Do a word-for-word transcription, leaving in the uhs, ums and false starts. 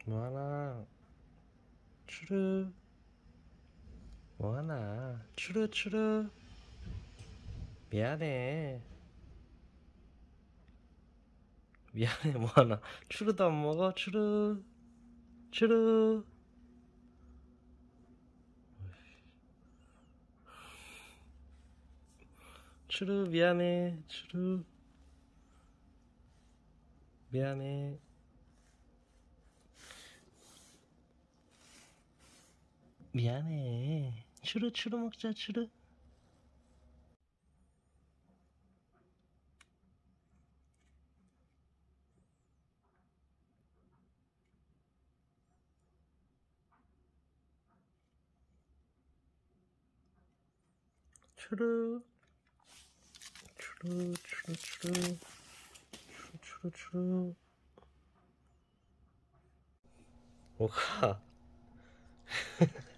뭐하나 추르 뭐하나 추르 추르 미안해 미안해 뭐하나 추르도 안 먹어 추르 추르 추르 미안해 추르 미안해 미안해 추르 추르 먹자 추르 추르 추르 추르 추르 추르 추르 뭐가